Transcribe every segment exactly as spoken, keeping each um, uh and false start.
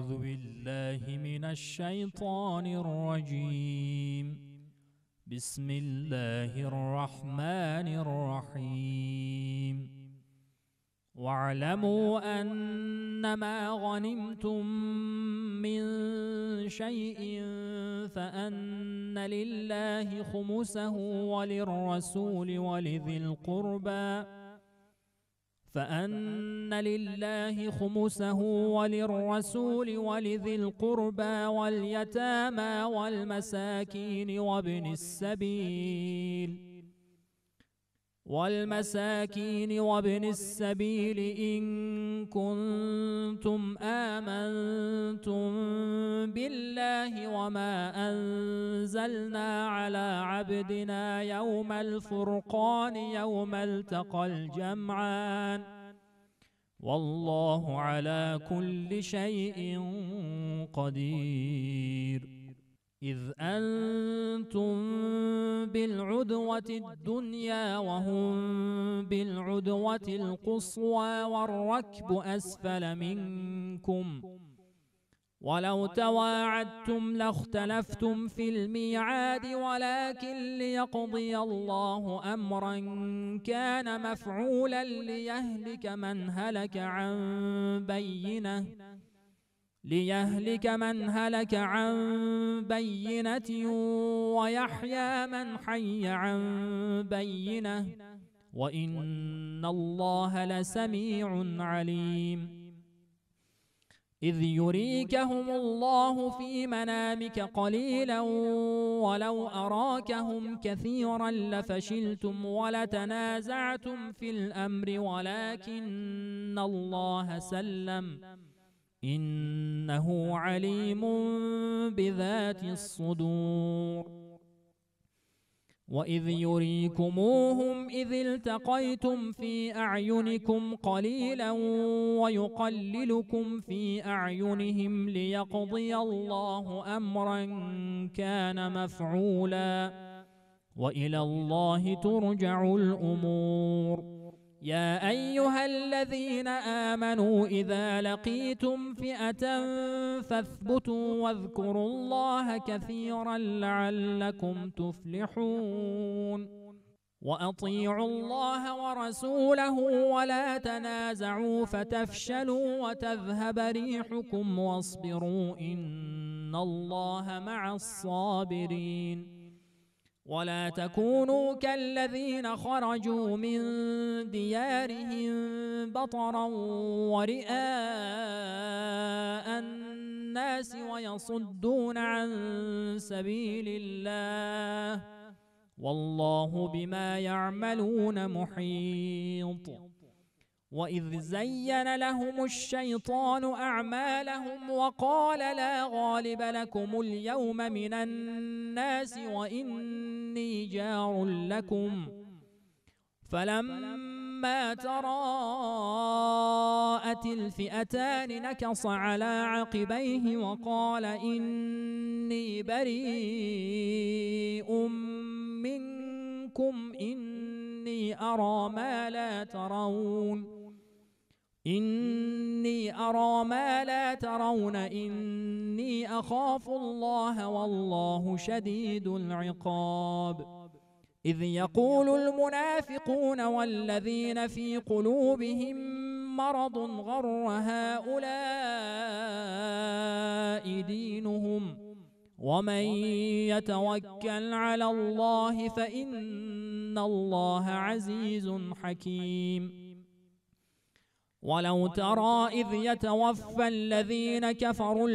أعوذ بالله من الشيطان الرجيم. بسم الله الرحمن الرحيم. واعلموا أنما غنمتم من شيء فأن لله خمسه وللرسول ولذي القربى فأن لله خمسه وللرسول ولذي القربى واليتامى والمساكين وابن السبيل والمساكين وابن السبيل إن كنتم آمنتم بالله وما أنزلنا على عبدنا يوم الفرقان يوم التقى الجمعان والله على كل شيء قدير. إذ أنتم بالعدوة الدنيا وهم بالعدوة القصوى والركب أسفل منكم ولو تواعدتم لاختلفتم في الميعاد ولكن ليقضي الله أمرا كان مفعولا ليهلك من هلك عن بينه ليهلك من هلك عن بينة ويحيى من حي عن بينة وإن الله لسميع عليم. إذ يريكهم الله في منامك قليلا ولو أراكهم كثيرا لفشلتم ولتنازعتم في الأمر ولكن الله سلم إنه عليم بذات الصدور. وإذ يريكموهم إذ التقيتم في أعينكم قليلا ويقللكم في أعينهم ليقضي الله أمرا كان مفعولا وإلى الله ترجع الأمور. يا أيها الذين آمنوا إذا لقيتم فئة فاثبتوا واذكروا الله كثيرا لعلكم تفلحون. وأطيعوا الله ورسوله ولا تنازعوا فتفشلوا وتذهب ريحكم واصبروا إن الله مع الصابرين. ولا تكونوا كالذين خرجوا من ديارهم بطرا ورئاء الناس ويصدون عن سبيل الله والله بما يعملون محيط. وإذ زين لهم الشيطان أعمالهم وقال لا غالب لكم اليوم من الناس وإني جار لكم فلما تراءت الفئتان نكص على عقبيه وقال إني بريء منكم إني أرى ما لا ترون إني أرى ما لا ترون إني أخاف الله والله شديد العقاب. إذ يقول المنافقون والذين في قلوبهم مرض غر هؤلاء دينهم ومن يتوكل على الله فإن الله عزيز حكيم. ولو ترى إذ يتوفى الذين كفروا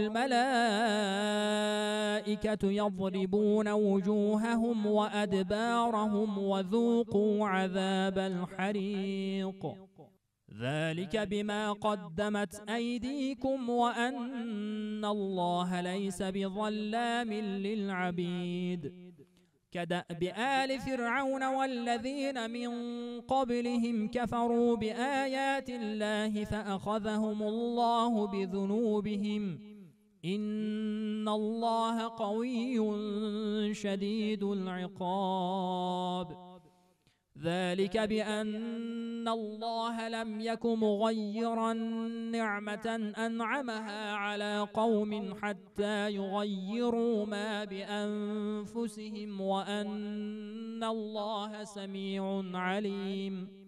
الملائكة يضربون وجوههم وأدبارهم وذوقوا عذاب الحريق ذلك بما قدمت أيديكم وأن الله ليس بظلام للعبيد. كدأب آل فرعون والذين من قبلهم كفروا بآيات الله فأخذهم الله بذنوبهم إن الله قوي شديد العقاب. ذلك بأن الله لم يك مغيرا نعمة أنعمها على قوم حتى يغيروا ما بأنفسهم وأن الله سميع عليم.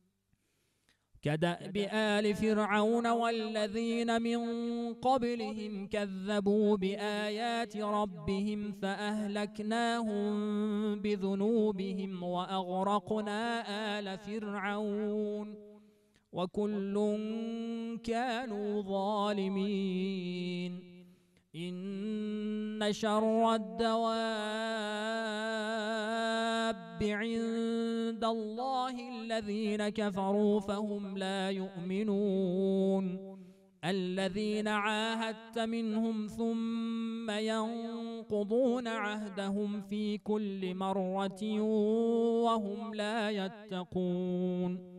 كدأب آل فرعون والذين من قبلهم كذبوا بآيات ربهم فأهلكناهم بذنوبهم وأغرقنا آل فرعون وكل كانوا ظالمين. إن شر الدواب عند الله الذين كفروا فهم لا يؤمنون. الذين عاهدت منهم ثم ينقضون عهدهم في كل مرة وهم لا يتقون.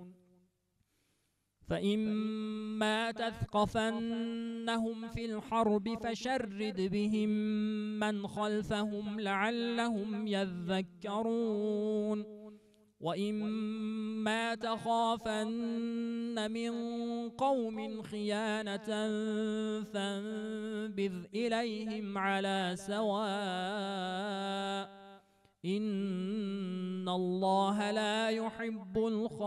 فإما تثقفنهم في الحرب فشرد بهم من خلفهم لعلهم يذكرون. وإما تخافن من قوم خيانة فانبذ إليهم على سواء إن الله لا يحب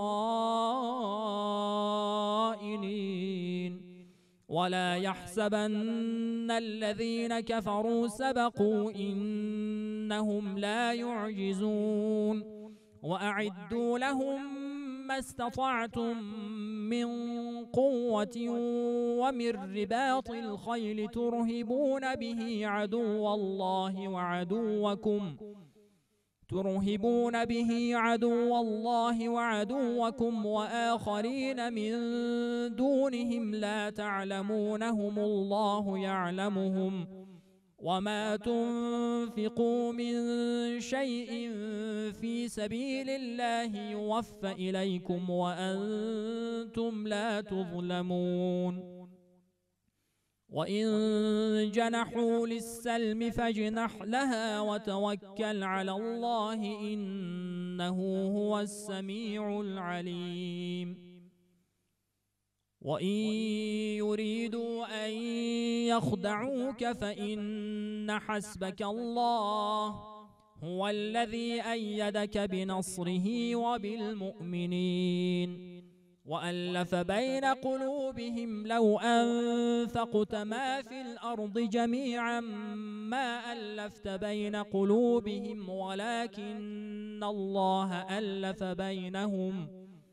الخائنين. ولا يحسبن الذين كفروا سبقوا إنهم لا يعجزون. وأعدوا لهم ما استطعتم من قوة ومن رباط الخيل ترهبون به عدو الله وعدوكم ترهبون به عدو الله وعدوكم وآخرين من دونهم لا تعلمونهم الله يعلمهم. وما تنفقوا من شيء في سبيل الله يوفى إليكم وأنتم لا تظلمون. وإن جنحوا للسلم فاجنح لها وتوكل على الله إنه هو السميع العليم. وإن يريدوا أن يخدعوك فإن حسبك الله هو الذي أيدك بنصره وبالمؤمنين. وألف بين قلوبهم لو أنفقت ما في الأرض جميعا ما ألفت بين قلوبهم ولكن الله ألف بينهم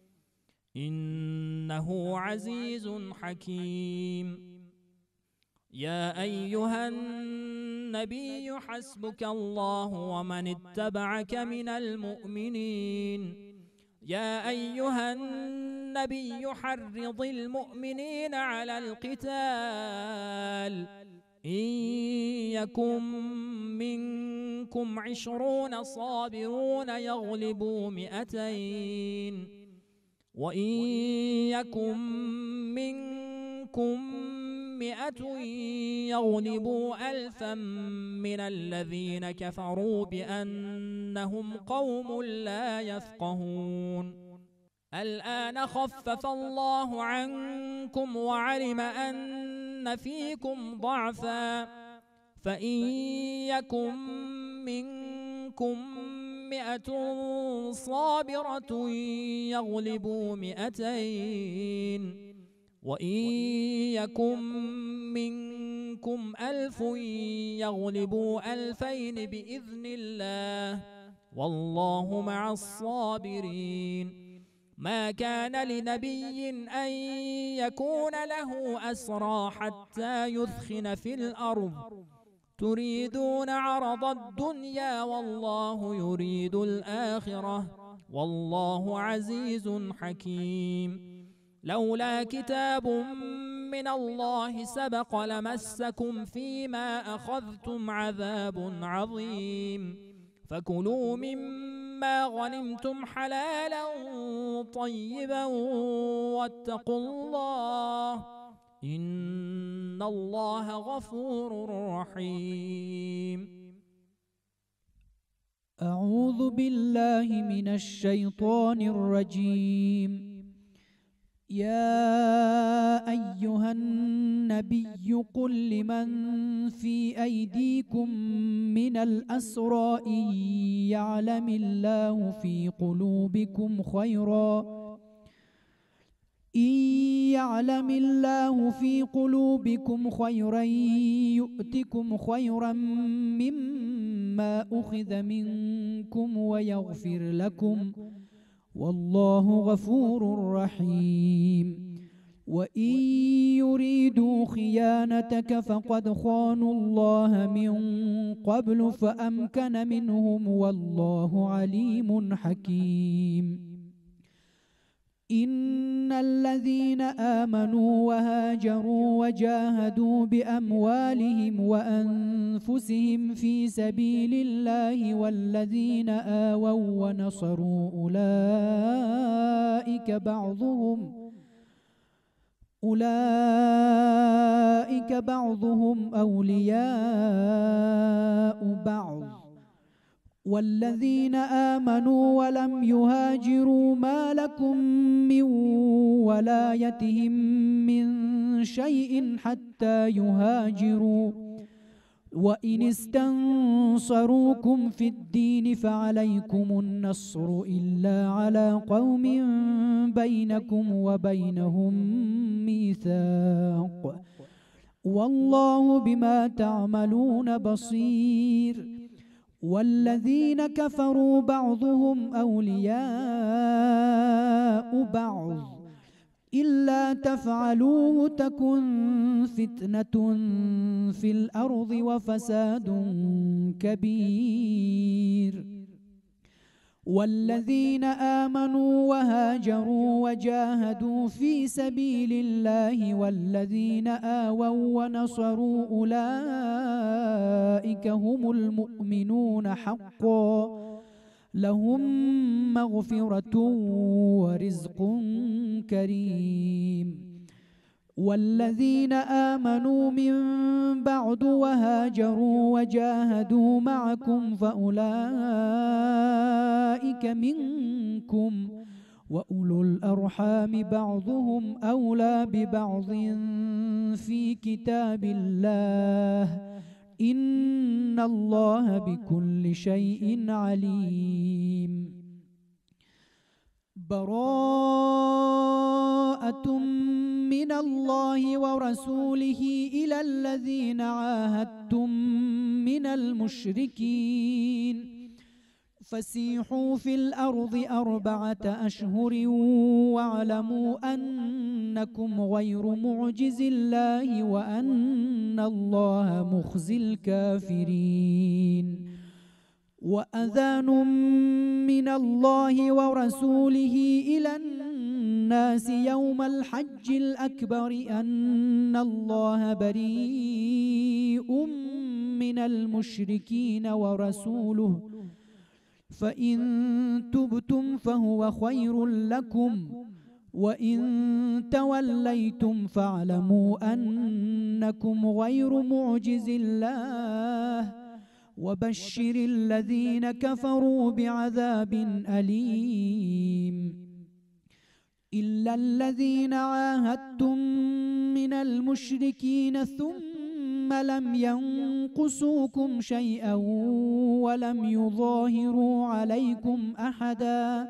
إنه عزيز حكيم. يا أيها النبي حسبك الله ومن اتبعك من المؤمنين. يا أيها النبي حرض المؤمنين على القتال إن يكن منكم عشرون صابرون يغلبوا مئتين وإن يكن منكم مئة يغلبوا ألفا من الذين كفروا بأنهم قوم لا يفقهون. الآن خفف الله عنكم وعلم أن فيكم ضعفا فإن يكن منكم مئة صابرة يغلبوا مئتين وإن يكن منكم ألف يغلبوا ألفين بإذن الله والله مع الصابرين. ما كان لنبي أن يكون له أسرى حتى يثخن في الأرض تريدون عرض الدنيا والله يريد الآخرة والله عزيز حكيم. لولا كتاب من الله سبق لمسكم فيما أخذتم عذاب عظيم. فكلوا مما غنمتم حلالا طيبا واتقوا الله إن الله غفور رحيم. أعوذ بالله من الشيطان الرجيم. يا أيها النبي قل لمن في أيديكم من الأسرى إن يعلم الله في قلوبكم خيرا إن يعلم الله في قلوبكم خيرا يؤتكم خيرا مما أخذ منكم ويغفر لكم والله غفور رحيم. وإن يريدوا خيانتك فقد خانوا الله من قبل فأمكن منهم والله عليم حكيم. إن الذين آمنوا وهاجروا وجاهدوا بأموالهم وأنفسهم في سبيل الله والذين آووا ونصروا أولئك بعضهم أولئك بعضهم أولياء بعض والذين آمنوا ولم يهاجروا ما لكم من ولايتهم من شيء حتى يهاجروا وإن استنصروكم في الدين فعليكم النصر إلا على قوم بينكم وبينهم ميثاق والله بما تعملون بصير. والذين كفروا بعضهم أولياء بعض إلا تفعلوه تكن فتنة في الأرض وفساد كبير. والذين آمنوا وهاجروا وجاهدوا في سبيل الله والذين آووا ونصروا أولئك هم المؤمنون حقا لهم مغفرة ورزق كريم. والذين آمنوا من بعد وهاجروا وجاهدوا معكم فأولئك منكم وأولو الأرحام بعضهم أولى ببعض في كتاب الله إن الله بكل شيء عليم. براءة من الله ورسوله إلى الذين عاهدتم من المشركين فسيحوا في الأرض أربعة أشهر واعلموا أنكم غير معجز الله وأن الله مخزي الكافرين. وأذان من الله ورسوله إلى الناس يوم الحج الأكبر أن الله بريء من المشركين ورسوله فإن تبتم فهو خير لكم وإن توليتم فاعلموا أنكم غير معجز الله وبشر الذين كفروا بعذاب أليم. إلا الذين عاهدتم من المشركين ثم لم ينقصوكم شيئا ولم يظاهروا عليكم أحدا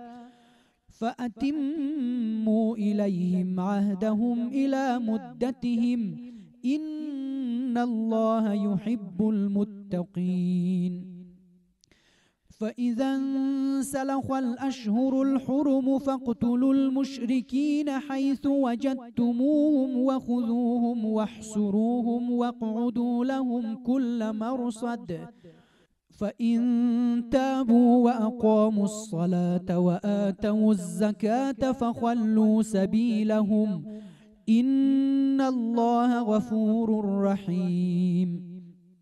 فأتموا إليهم عهدهم إلى مدتهم إن الله يحب المتقين. فإذا انسلخ الأشهر الحرم فاقتلوا المشركين حيث وجدتموهم وخذوهم واحصروهم واقعدوا لهم كل مرصد فإن تابوا وأقاموا الصلاة وآتوا الزكاة فخلوا سبيلهم إن الله غفور رحيم.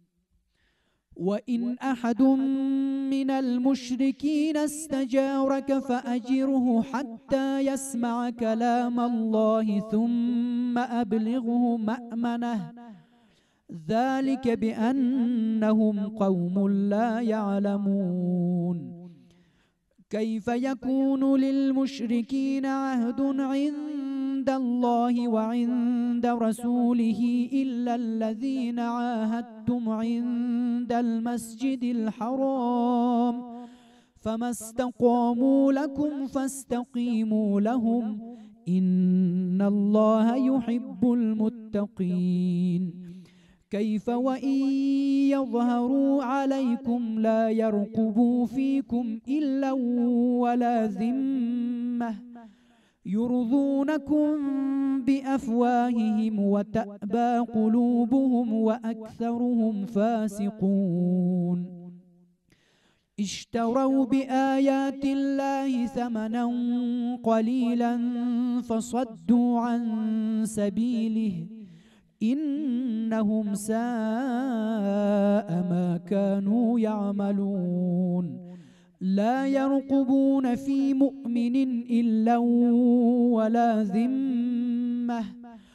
وإن أحد من المشركين استجارك فأجره حتى يسمع كلام الله ثم أبلغه مأمنه ذلك بأنهم قوم لا يعلمون. كيف يكون للمشركين عهد عند الله وعند رسوله إلا الذين عاهدتم عند المسجد الحرام فما استقاموا لكم فاستقيموا لهم إن الله يحب المتقين. كيف وإن يظهروا عليكم لا يرقبوا فيكم إلا ولا ذمة يرضونكم بأفواههم وتأبى قلوبهم وأكثرهم فاسقون. اشتروا بآيات الله ثمنا قليلا فصدوا عن سبيله إنهم ساء ما كانوا يعملون. لا يرقبون في مؤمن إلا ولا ذمة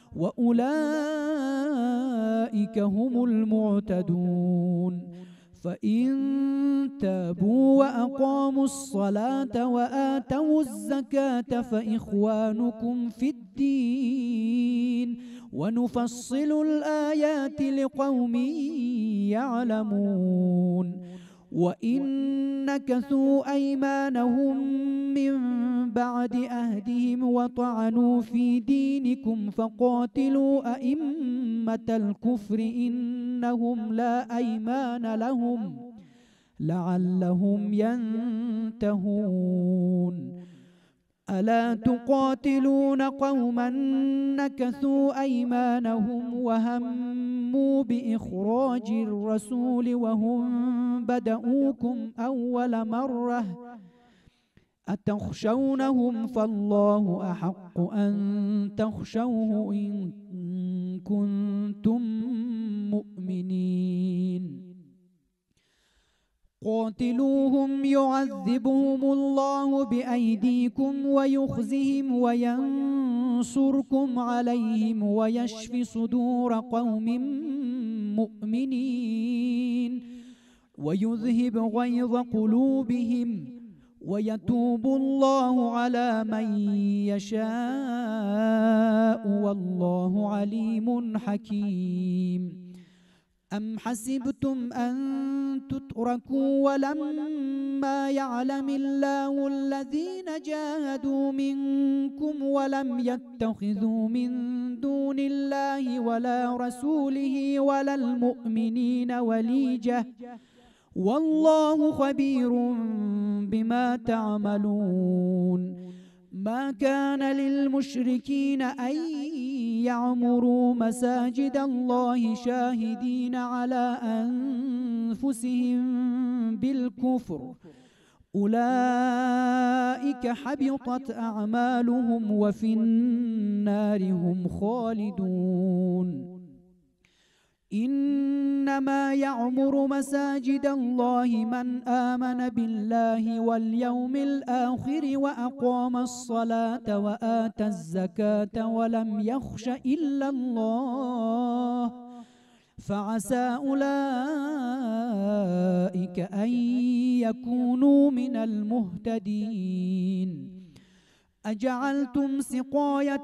وأولئك هم المعتدون. فإن تابوا وأقاموا الصلاة وآتوا الزكاة فإخوانكم في الدين ونفصل الآيات لقوم يعلمون. وإن نكثوا أيمانهم من بعد أهدهم وطعنوا في دينكم فقاتلوا أئمة الكفر إنهم لا أيمان لهم لعلهم ينتهون. ألا تقاتلون قوما نكثوا أيمانهم وهموا بإخراج الرسول وهم بدؤوكم أول مرة أتخشونهم فالله أحق أن تخشوه إن كنتم مؤمنين. قاتلوهم يعذبهم الله بأيديكم ويخزهم وينصركم عليهم ويشف صدور قوم مؤمنين ويذهب غيظ قلوبهم ويتوب الله على من يشاء والله عليم حكيم. أم حسبتم أن تتركوا ولما يعلم الله الذين جاهدوا منكم ولم يتخذوا من دون الله ولا رسوله ولا المؤمنين وليجة والله خبير بما تعملون. ما كان للمشركين أن يعمروا مساجد الله شاهدين على أنفسهم بالكفر أولئك حبطت أعمالهم وفي النار هم خالدون. إنما يعمر مساجد الله من آمن بالله واليوم الآخر وأقام الصلاة وآتى الزكاة ولم يخش إلا الله فعسى أولئك أن يكونوا من المهتدين. أجعلتم سقاية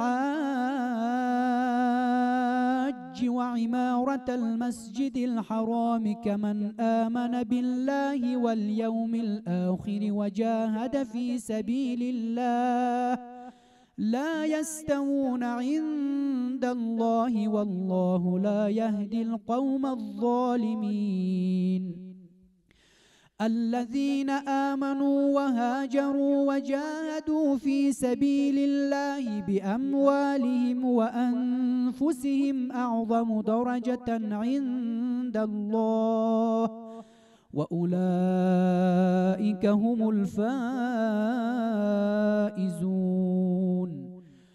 الحاج وعمارة المسجد الحرام كمن آمن بالله واليوم الآخر وجاهد في سبيل الله لا يستوون عند الله والله لا يهدي القوم الظالمين. الذين آمنوا وهاجروا وجاهدوا في سبيل الله بأموالهم وأنفسهم أعظم درجة عند الله وأولئك هم الفائزون.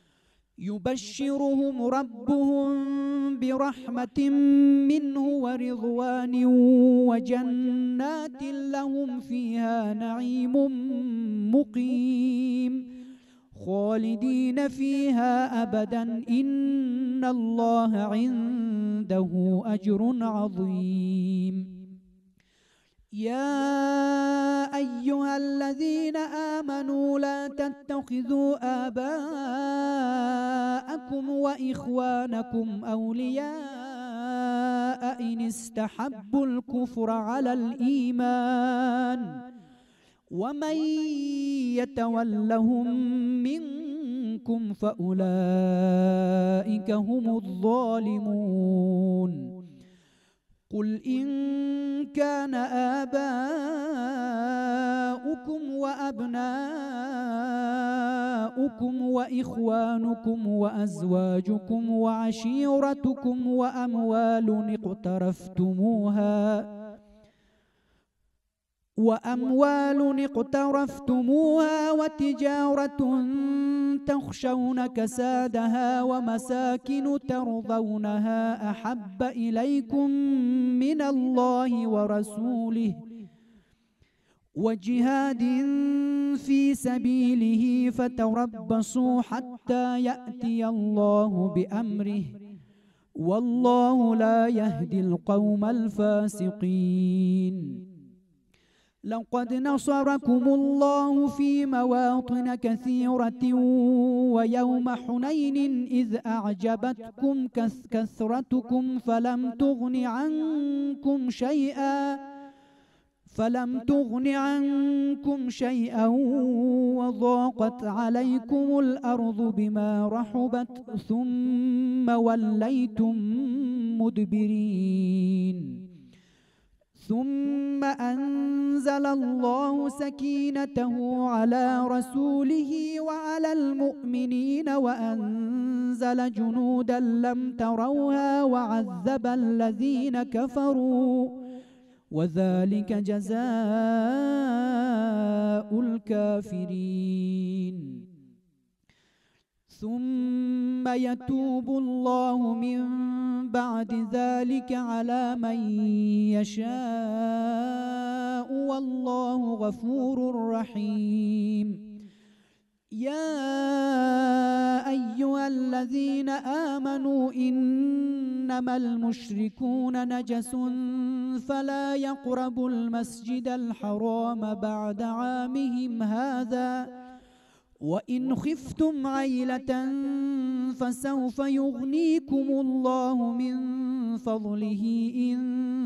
يبشرهم ربهم برحمة منه ورضوان وجنات لهم فيها نعيم مقيم خالدين فيها أبدا إن الله عنده أجر عظيم. يا أيها الذين آمنوا لا تتخذوا آباءكم وإخوانكم أولياء إن استحبوا الكفر على الإيمان ومن يتولهم منكم فأولئك هم الظالمون. قل إن كان آباؤكم وأبناؤكم وإخوانكم وأزواجكم وعشيرتكم وأموال اقترفتموها وأموال اقترفتموها وتجارة تخشون كسادها ومساكن ترضونها أحب إليكم من الله ورسوله وجهاد في سبيله فتربصوا حتى يأتي الله بأمره والله لا يهدي القوم الفاسقين. لقد نصركم الله في مواطن كثيرة ويوم حنين إذ أعجبتكم كثرتكم فلم تغن عنكم شيئا فلم تغن عنكم شيئا وضاقت عليكم الأرض بما رحبت ثم وليتم مدبرين. ثم أنزل الله سكينته على رسوله وعلى المؤمنين وأنزل جنودا لم تروها وعذب الذين كفروا وذلك جزاء الكافرين. ثم يتوب الله من بعد ذلك على من يشاء والله غفور رحيم. يا أيها الذين آمنوا إنما المشركون نجس فلا يقربوا المسجد الحرام بعد عامهم هذا وإن خفتم عيلة فسوف يغنيكم الله من فضله إن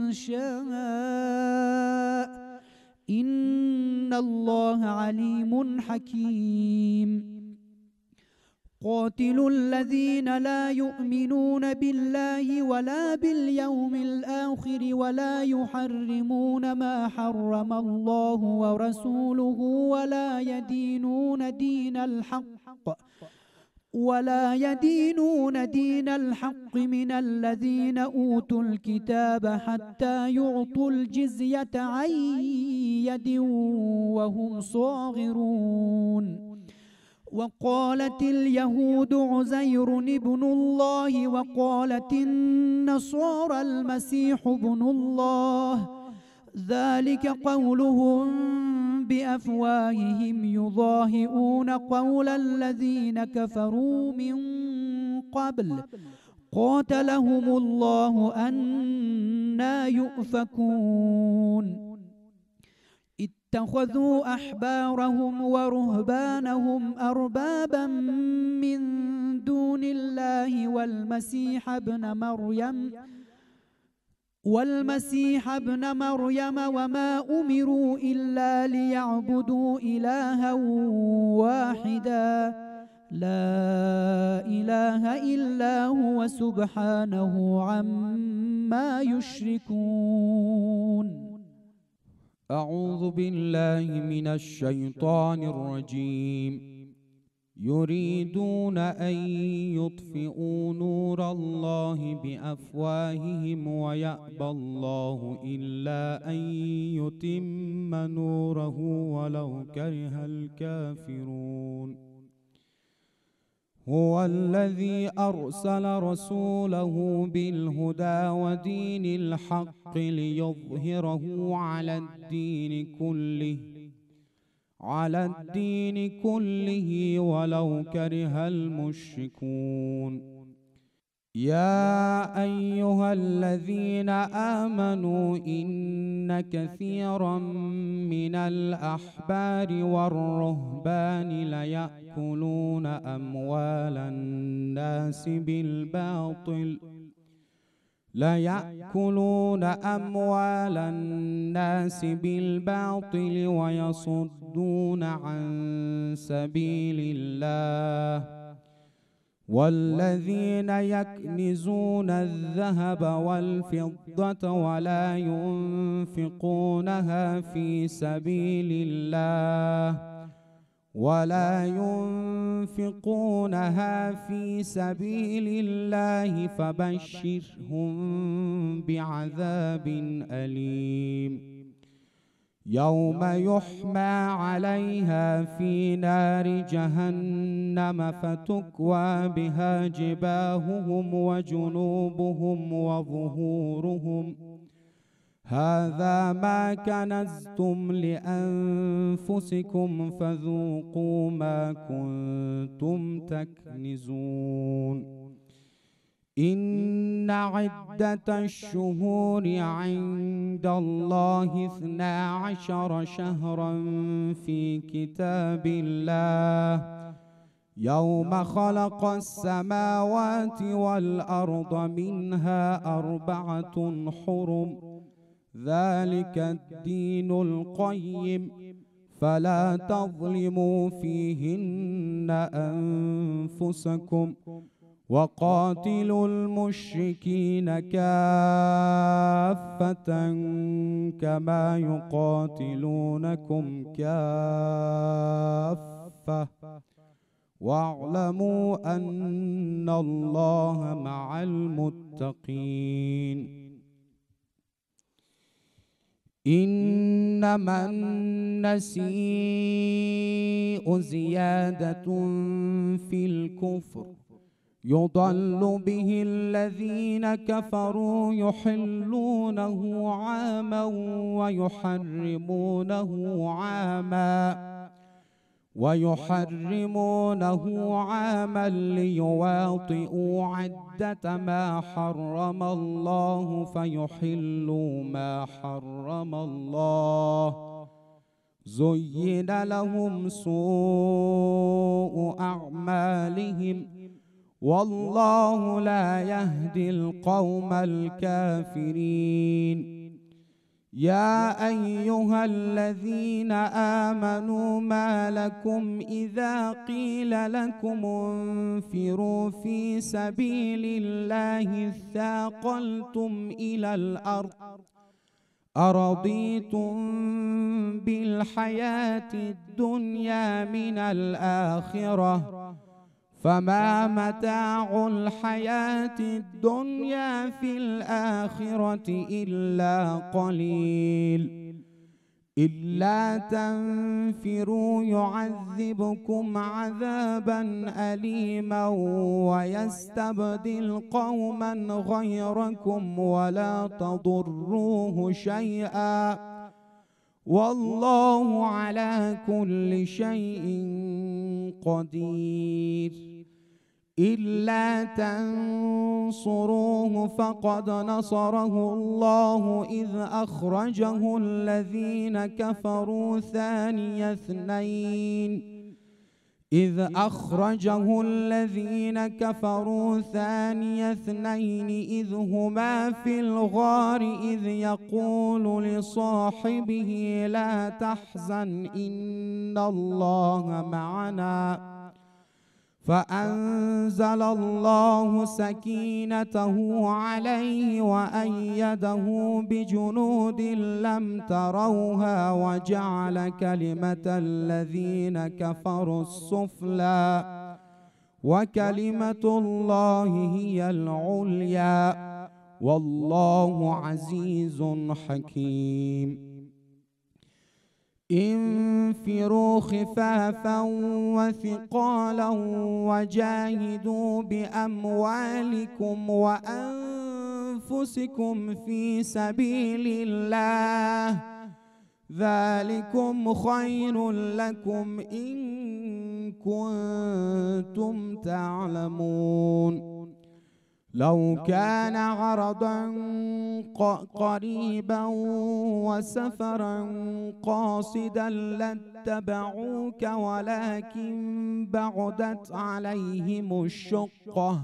شاء إن الله عليم حكيم. قاتلوا الذين لا يؤمنون بالله ولا باليوم الآخر ولا يحرمون ما حرم الله ورسوله ولا يدينون دين الحق ولا يدينون دين الحق من الذين أوتوا الكتاب حتى يعطوا الجزية عن يد وهم صاغرون. وقالت اليهود عزير ابن الله وقالت النصارى المسيح ابن الله ذلك قولهم بأفواههم يضاهئون قول الذين كفروا من قبل قاتلهم الله أنى يؤفكون. اتخذوا أحبارهم ورهبانهم أربابا من دون الله والمسيح ابن مريم والمسيح ابن مريم وما أمروا إلا ليعبدوا إلها واحدا لا إله إلا هو سبحانه عما يشركون. أعوذ بالله من الشيطان الرجيم. يريدون أن يطفئوا نور الله بأفواههم ويأبى الله إلا أن يتم نوره ولو كره الكافرون. هو الذي أرسل رسوله بالهدى ودين الحق ليظهره على الدين كله على الدين كله ولو كره المشركون. يا أيها الذين آمنوا إن كثيرا من الأحبار والرهبان ليأكلون أموال الناس بالباطل ليأكلون أموال الناس بالباطل ويصدون عن سبيل الله. والذين يكنزون الذهب والفضة ولا ينفقونها في سبيل الله ولا ينفقونها في سبيل الله فبشرهم بعذاب أليم. يوم يحمى عليها في نار جهنم فتكوى بها جباههم وجنوبهم وظهورهم هذا ما كنزتم لأنفسكم فذوقوا ما كنتم تكنزون. إن عدة الشهور عند الله اثنا عشر شهرا في كتاب الله يوم خلق السماوات والأرض منها أربعة حرم ذلك الدين القيم فلا تظلموا فيهن أنفسكم وقاتلوا المشركين كافة كما يقاتلونكم كافة واعلموا أن الله مع المتقين. إنما النسيء زيادة في الكفر يضل به الذين كفروا يحلونه عاما ويحرمونه عاما ويحرمونه عاما ليواطئوا عدة ما حرم الله فيحلوا ما حرم الله. زين لهم سوء أعمالهم والله لا يهدي القوم الكافرين. يا أيها الذين آمنوا ما لكم إذا قيل لكم انفروا في سبيل الله اثاقلتم إلى الأرض أرضيتم بالحياة الدنيا من الآخرة فما متاع الحياة الدنيا في الآخرة إلا قليل. إلا تنفروا يعذبكم عذابا أليما ويستبدل قوما غيركم ولا تضروه شيئا والله على كل شيء قدير. إلا تنصروه فقد نصره الله إذ أخرجه الذين كفروا ثاني اثنين إذ أخرجه الذين كفروا ثاني اثنين إذ هما في الغار إذ يقول لصاحبه لا تحزن إن الله معنا فأنزل الله سكينته عليه وأيده بجنود لم تروها وجعل كلمة الذين كفروا السفلى وكلمة الله هي العليا والله عزيز حكيم. انفروا خفافا وثقالا وجاهدوا بأموالكم وأنفسكم في سبيل الله ذلكم خير لكم إن كنتم تعلمون. لو كان عرضا قريبا وسفرا قاصدا لاتبعوك ولكن بعدت عليهم الشقة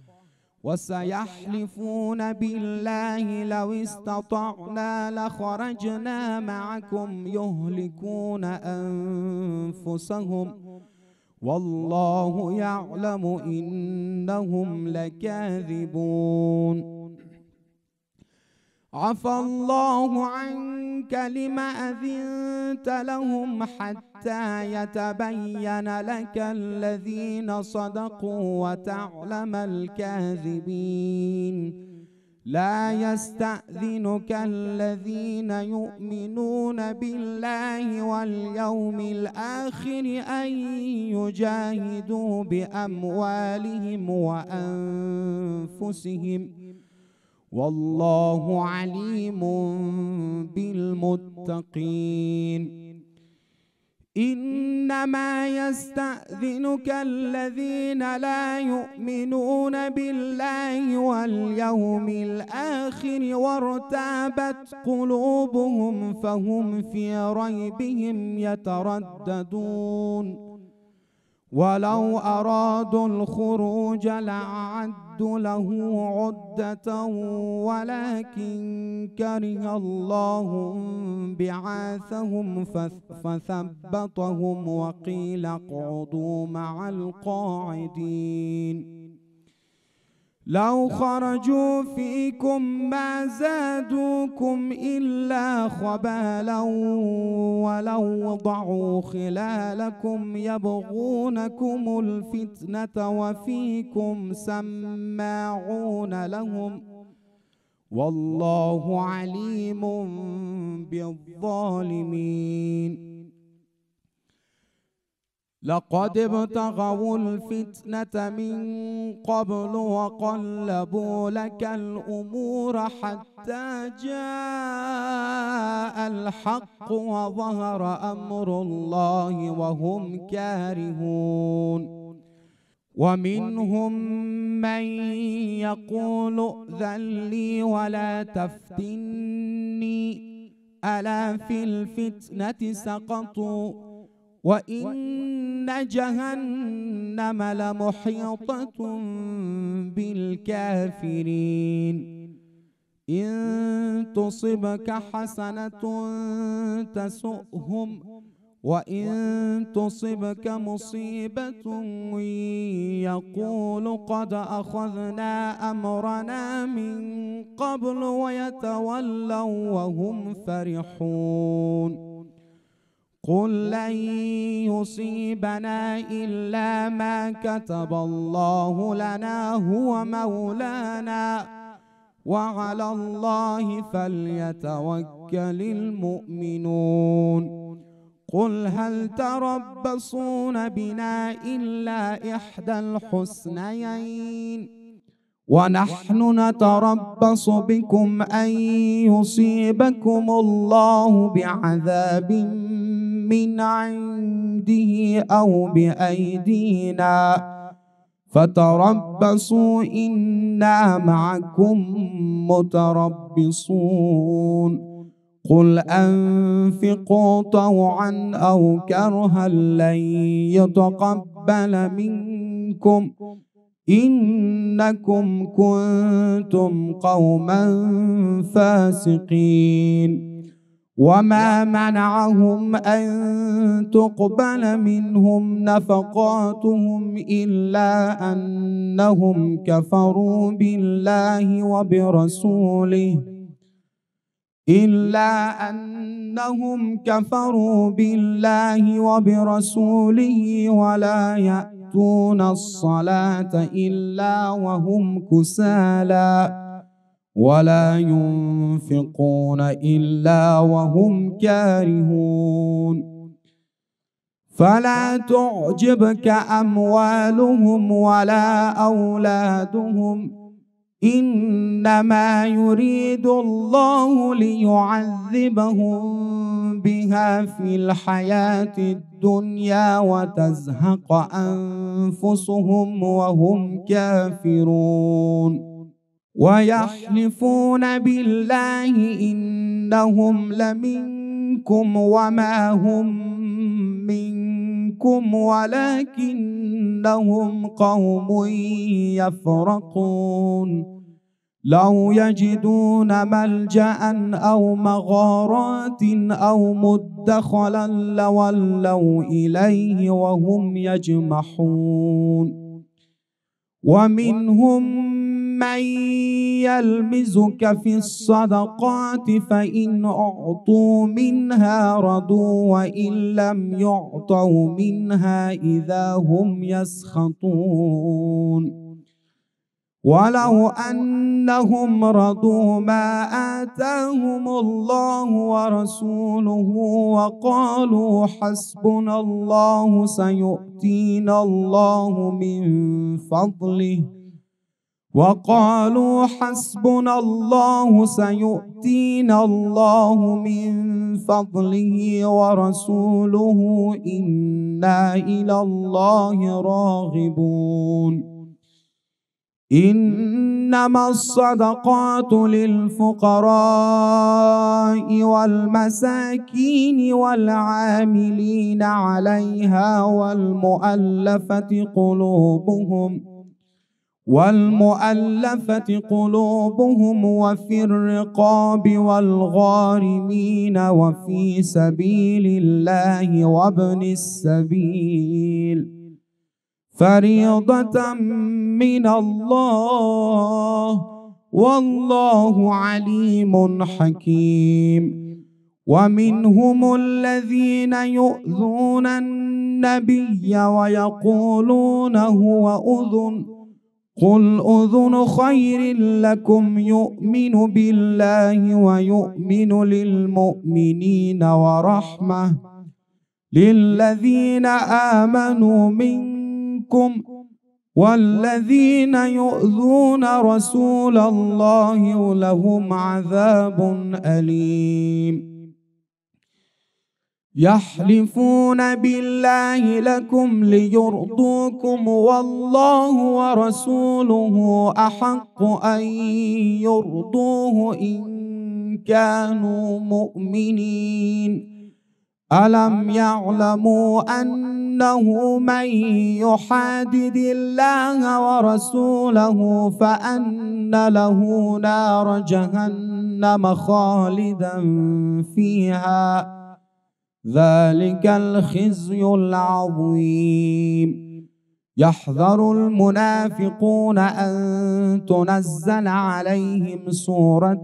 وسيحلفون بالله لو استطعنا لخرجنا معكم يهلكون أنفسهم والله يعلم إنهم لكاذبون. عفى الله عنك لم أذنت لهم حتى يتبين لك الذين صدقوا وتعلم الكاذبين. لا يستأذنك الذين يؤمنون بالله واليوم الآخر أن يجاهدوا بأموالهم وأنفسهم والله عليم بالمتقين. إنما يستأذنك الذين لا يؤمنون بالله واليوم الآخر وارتابت قلوبهم فهم في ريبهم يترددون. ولو أرادوا الخروج لأعدوا له عدة ولكن كره الله بعاثهم فثبطهم وقيل اقعدوا مع القاعدين. لو خرجوا فيكم ما زادوكم إلا خبالا ولو ضعوا خلالكم يبغونكم الفتنة وفيكم سماعون لهم والله عليم بالظالمين. لقد ابتغوا الفتنة من قبل وقلبوا لك الأمور حتى جاء الحق وظهر أمر الله وهم كارهون. ومنهم من يقول ائذن لي ولا تفتني ألا في الفتنة سقطوا وإن جهنم لمحيطة بالكافرين. إن تصبك حسنة تسؤهم وإن تصبك مصيبة يقول قد أخذنا أمرنا من قبل ويتولوا وهم فرحون. قل لن يصيبنا إلا ما كتب الله لنا هو مولانا وعلى الله فليتوكل المؤمنون. قل هل تربصون بنا إلا إحدى الحسنيين ونحن نتربص بكم أن يصيبكم الله بعذاب من عنده أو بأيدينا فتربصوا إنا معكم متربصون. قل أنفقوا طوعا أو كرها لن يتقبل منكم إنكم كنتم قوما فاسقين. وما منعهم أن تقبل منهم نفقاتهم إلا أنهم كفروا بالله وبرسوله إلا أنهم كفروا بالله وبرسوله ولا يأتون الصلاة إلا وهم كسالى ولا ينفقون إلا وهم كارهون. فلا تعجبك أموالهم ولا أولادهم إنما يريد الله ليعذبهم بها في الحياة الدنيا وتزهق أنفسهم وهم كافرون. ويحلفون بالله إنهم لمنكم وما هم منكم ولكنهم قوم يفرقون. لو يجدون ملجأ أو مغارات أو مدخلا لولوا إليه وهم يجمحون. ومنهم من يلمزك في الصدقات فإن أعطوا منها رضوا وإن لم يعطوا منها إذا هم يسخطون. ولو أنهم رضوا ما آتاهم الله ورسوله وقالوا حسبنا الله سيؤتينا الله من فضله وقالوا حسبنا الله سيؤتينا الله من فضله ورسوله إنا إلى الله راغبون. إنما الصدقات للفقراء والمساكين والعاملين عليها والمؤلفة قلوبهم والمؤلفة قلوبهم وفي الرقاب والغارمين وفي سبيل الله وابن السبيل فريضة من الله والله عليم حكيم. ومنهم الذين يؤذون النبي ويقولون هو أذن قل أذن خير لكم يؤمن بالله ويؤمن للمؤمنين ورحمة للذين آمنوا منكم والذين يؤذون رسول الله لهم عذاب أليم. يحلفون بالله لكم ليرضوكم والله ورسوله أحق أن يرضوه إن كانوا مؤمنين. ألم يعلموا أنه من يحادد الله ورسوله فأن له نار جهنم خالدا فيها ذلك الخزي العظيم. يحذر المنافقون أن تنزل عليهم سورة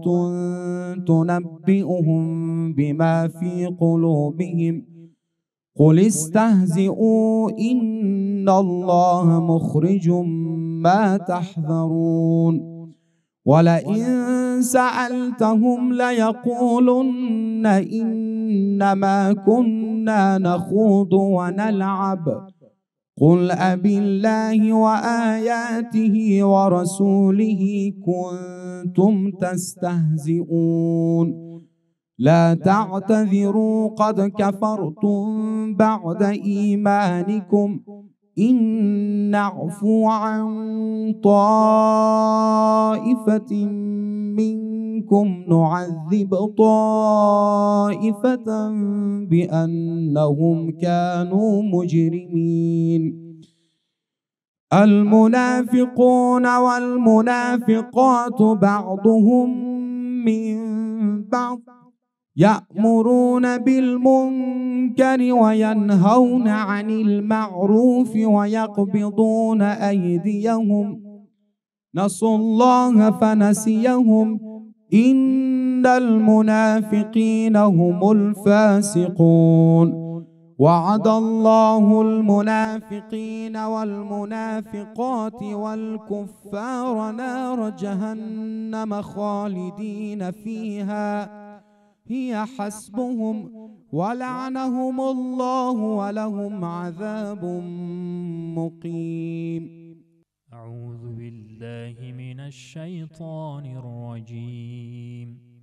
تنبئهم بما في قلوبهم قل استهزئوا إن الله مخرج ما تحذرون. ولئن سألتهم ليقولن إنما كنا نخوض ونلعب قل أبالله وآياته ورسوله كنتم تستهزئون. لا تعتذروا قد كفرتم بعد إيمانكم إن نعفو عن طائفة منكم نعذب طائفة بأنهم كانوا مجرمين. المنافقون والمنافقات بعضهم من بعض يأمرون بالمنكر وينهون عن المعروف ويقبضون أيديهم نسوا الله فنسيهم إن المنافقين هم الفاسقون. وعد الله المنافقين والمنافقات والكفار نار جهنم خالدين فيها هي حسبهم ولعنهم الله ولهم عذاب مقيم. أعوذ بالله من الشيطان الرجيم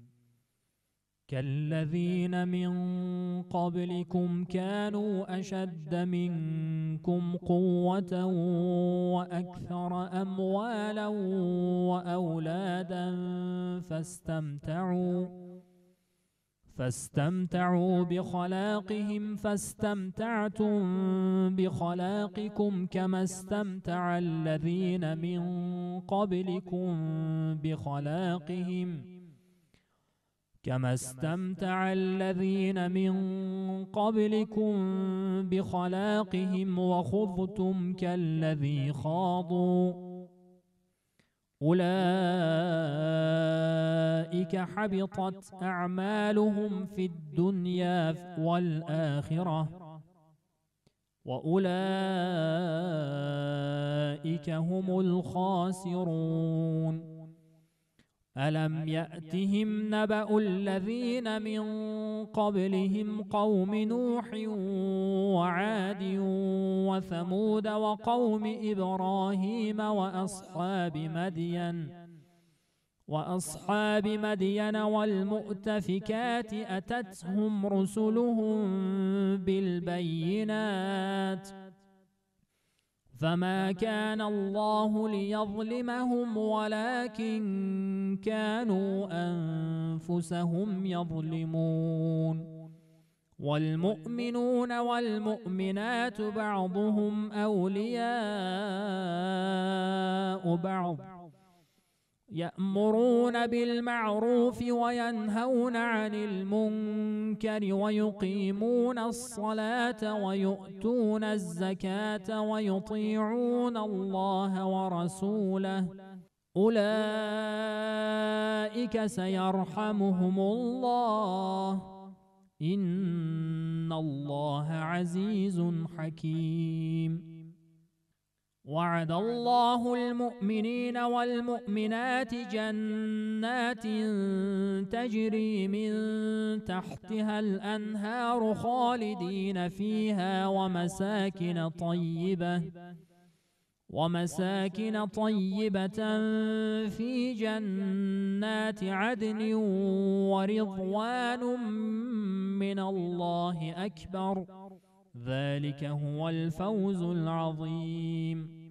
كالذين من قبلكم كانوا أشد منكم قوة وأكثر أموالا وأولادا فاستمتعوا فاستمتعوا بخلاقهم فاستمتعتم بخلاقكم كما استمتع الذين من قبلكم بخلاقهم كما استمتع الذين من قبلكم بخلاقهم وخضتم كالذي خاضوا أولئك حبطت أعمالهم في الدنيا والآخرة وأولئك هم الخاسرون ألم يأتهم نبأ الذين من قبلهم قوم نوح وعاد وثمود وقوم إبراهيم وأصحاب مدين وأصحاب مدين والمؤتفكات أتتهم رسلهم بالبينات فما كان الله ليظلمهم ولكن كانوا أنفسهم يظلمون والمؤمنون والمؤمنات بعضهم أولياء بعض يأمرون بالمعروف وينهون عن المنكر ويقيمون الصلاة ويؤتون الزكاة ويطيعون الله ورسوله أولئك سيرحمهم الله إن الله عزيز حكيم وعد الله المؤمنين والمؤمنات جنات تجري من تحتها الأنهار خالدين فيها ومساكن طيبة ومساكن طيبة في جنات عدن ورضوان من الله أكبر ذلك هو الفوز العظيم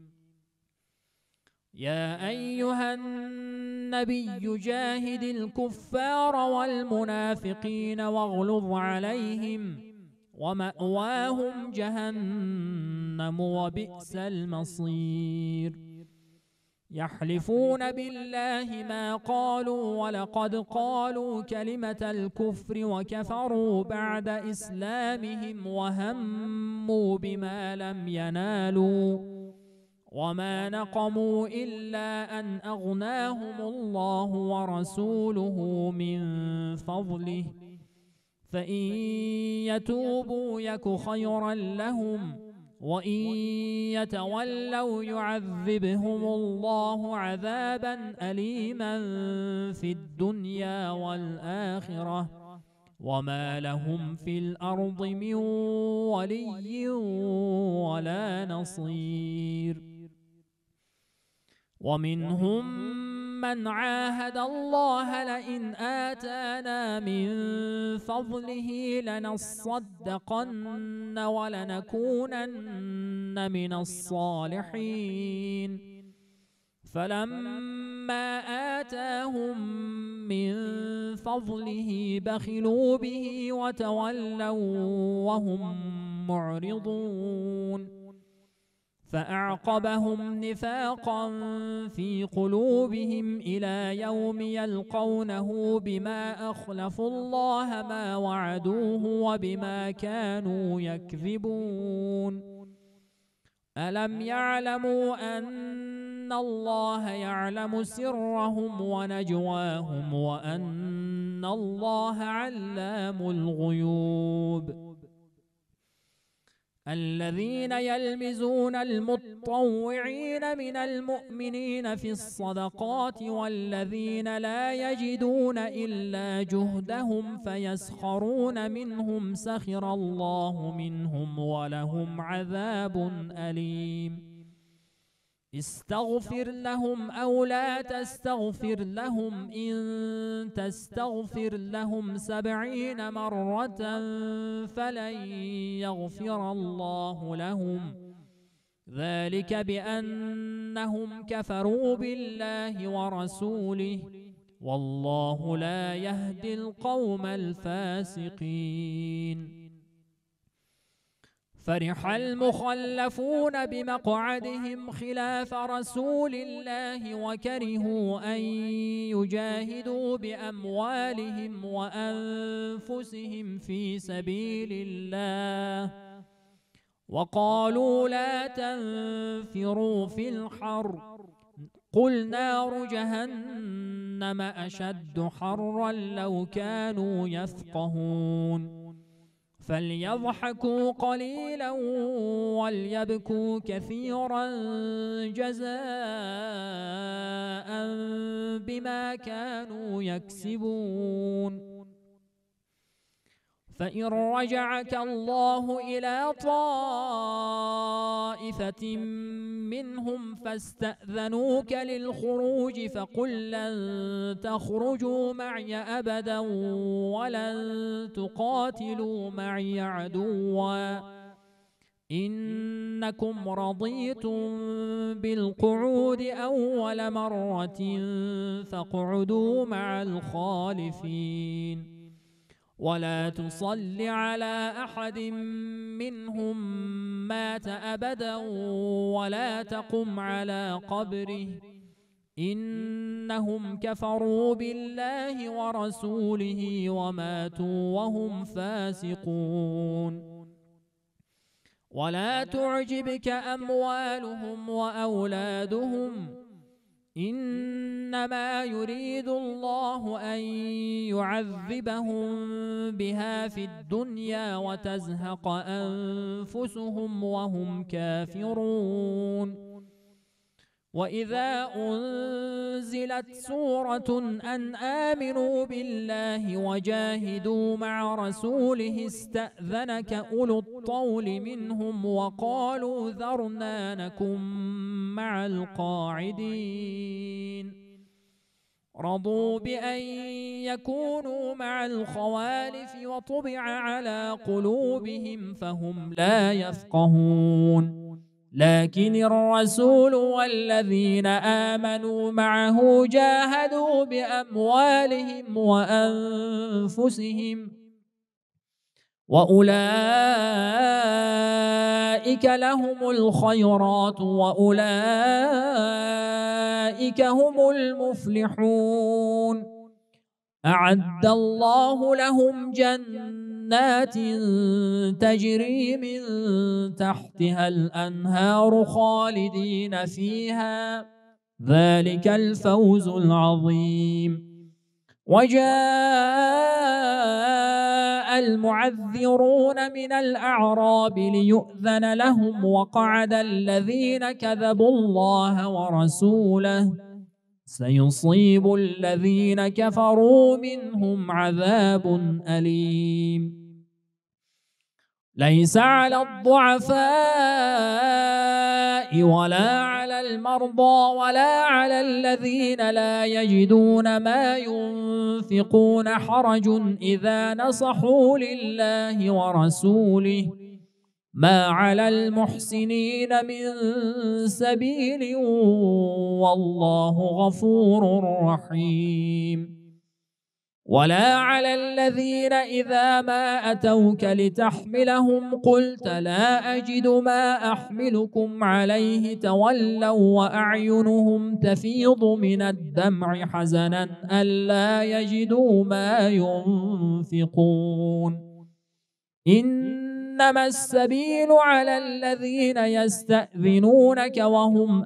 يا أيها النبي جاهد الكفار والمنافقين واغلظ عليهم ومأواهم جهنم وبئس المصير يحلفون بالله ما قالوا ولقد قالوا كلمة الكفر وكفروا بعد إسلامهم وهموا بما لم ينالوا وما نقموا إلا أن أغناهم الله ورسوله من فضله فإن يتوبوا يك خيرا لهم وإن يتولوا يعذبهم الله عذابا أليما في الدنيا والآخرة وما لهم في الأرض من ولي ولا نصير ومنهم من عاهد الله لئن آتانا من فضله لنصدقن ولنكونن من الصالحين فلما آتاهم من فضله بخلوا به وتولوا وهم معرضون فأعقبهم نفاقا في قلوبهم إلى يوم يلقونه بما أخلفوا الله ما وعدوه وبما كانوا يكذبون ألم يعلموا أن الله يعلم سرهم ونجواهم وأن الله علام الغيوب الذين يلمزون المطوعين من المؤمنين في الصدقات والذين لا يجدون إلا جهدهم فيسخرون منهم سخر الله منهم ولهم عذاب أليم استغفر لهم أو لا تستغفر لهم إن تستغفر لهم سبعين مرة فلن يغفر الله لهم ذلك بأنهم كفروا بالله ورسوله والله لا يهدي القوم الفاسقين. فرح المخلفون بمقعدهم خلاف رسول الله وكرهوا أن يجاهدوا بأموالهم وأنفسهم في سبيل الله وقالوا لا تنفروا في الحر قل نار جهنم أشد حرا لو كانوا يفقهون. فليضحكوا قليلا وليبكوا كثيرا جزاء بما كانوا يكسبون. فإن رجعك الله إلى طائفة منهم فاستأذنوك للخروج فقل لن تخرجوا معي أبدا ولن تقاتلوا معي عدوا إنكم رضيتم بالقعود أول مرة فاقعدوا مع الخالفين ولا تصل على أحد منهم مات أبدا ولا تقم على قبره إنهم كفروا بالله ورسوله وماتوا وهم فاسقون. ولا تعجبك أموالهم وأولادهم إنما يريد الله أن يعذبهم بها في الدنيا وتزهق أنفسهم وهم كافرون. وإذا أنزلت سورة أن آمنوا بالله وجاهدوا مع رسوله استأذنك أولو الطول منهم وقالوا ذرنا نكن مع القاعدين رضوا بأن يكونوا مع الخوالف وطبع على قلوبهم فهم لا يفقهون. لكن الرسول والذين آمنوا معه جاهدوا بأموالهم وأنفسهم وأولئك لهم الخيرات وأولئك هم المفلحون. أعد الله لهم جنات تجري من تحتها الأنهار خالدين فيها ذلك الفوز العظيم. وجاء المعذرون من الأعراب ليؤذن لهم وقعد الذين كذبوا الله ورسوله سيصيب الذين كفروا منهم عذاب أليم. ليس على الضعفاء ولا على المرضى ولا على الذين لا يجدون ما ينفقون حرج إذا نصحوا لله ورسوله ما على المحسنين من سبيل والله غفور رحيم. ولا على الذين إذا ما أتوك لتحملهم قلت لا أجد ما أحملكم عليه تولوا وأعينهم تفيض من الدمع حزنا ألا يجدوا ما ينفقون. إنما السبيل على الذين يستأذنونك وهم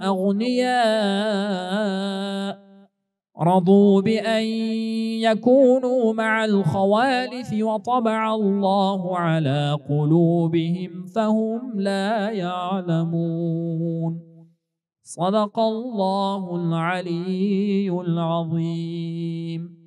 أغنياء رضوا بأن يكونوا مع الخوالف وطبع الله على قلوبهم فهم لا يعلمون. صدق الله العلي العظيم.